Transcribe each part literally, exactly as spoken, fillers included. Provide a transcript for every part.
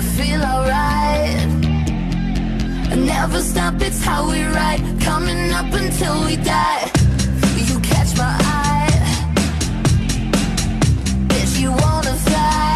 I feel alright. Never stop, it's how we ride. Coming up until we die. You catch my eye. Bitch, you wanna fly.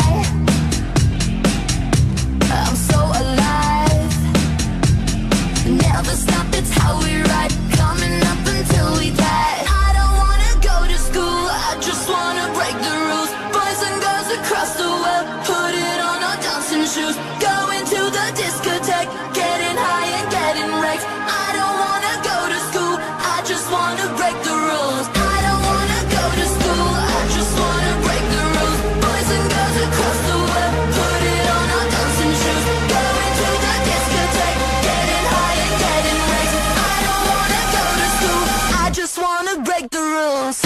I'm so alive. Never stop, it's how we ride. Coming up until we die. I don't wanna go to school, I just wanna break the rules. Boys and girls across the world, put it on our dancing shoes. Going to the discotheque, getting high and getting wrecked. I don't wanna go to school, I just wanna break the rules. I don't wanna go to school, I just wanna break the rules. Boys and girls across the world, put it on our dancing shoes. Going to the discotheque, getting high and getting wrecked. I don't wanna go to school, I just wanna break the rules.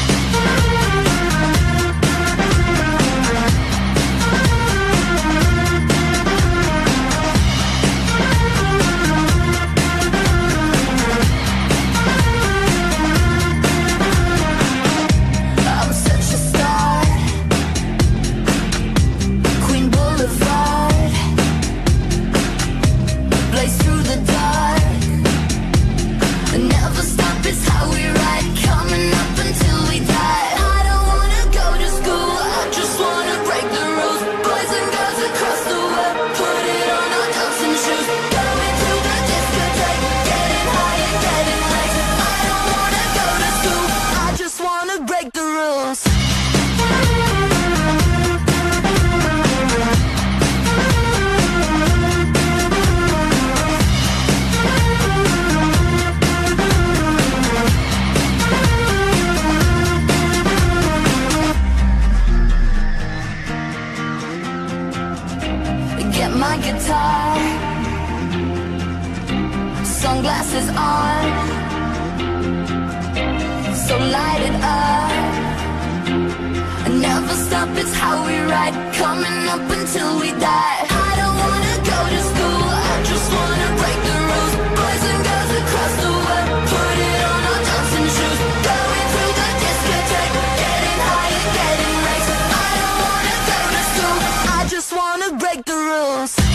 My guitar, sunglasses on, so light it up. Never stop, it's how we ride. Coming up until we die. I don't wanna go to school, I just wanna break the rules. Boys and girls across the world, put it on our dancing shoes. Going through the discotheque, getting high and getting wrecked. I don't wanna go to school, I just wanna break the rules.